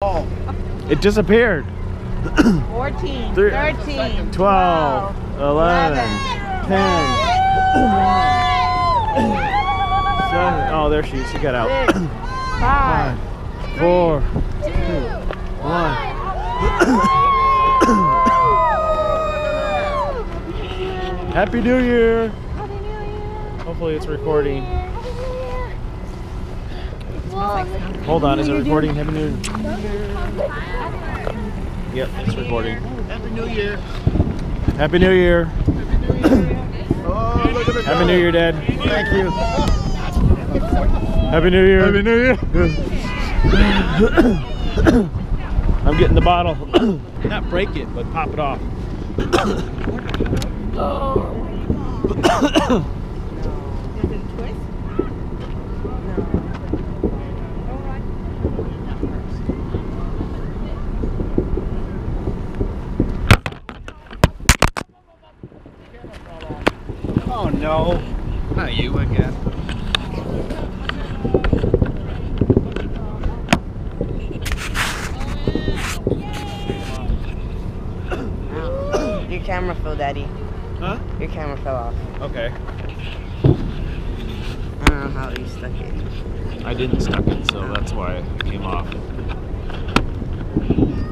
It disappeared. 14, 13, 13, 12, 11, 10. 7. Oh, there she is. She got out. 5, 4, 2, 1. Happy New Year. Hopefully it's recording. Hold on, is it recording? Happy New Year. Yep, it's recording. Happy New Year. Happy New Year. Oh, look at the Happy New Year, Dad. Thank you. Happy New Year. Happy New Year. I'm getting the bottle. Not break it, but pop it off. Oh no. Not you again. Your camera fell, Daddy. Huh? Your camera fell off. Okay. I don't know how you stuck it. I didn't stuck it, so that's why it came off.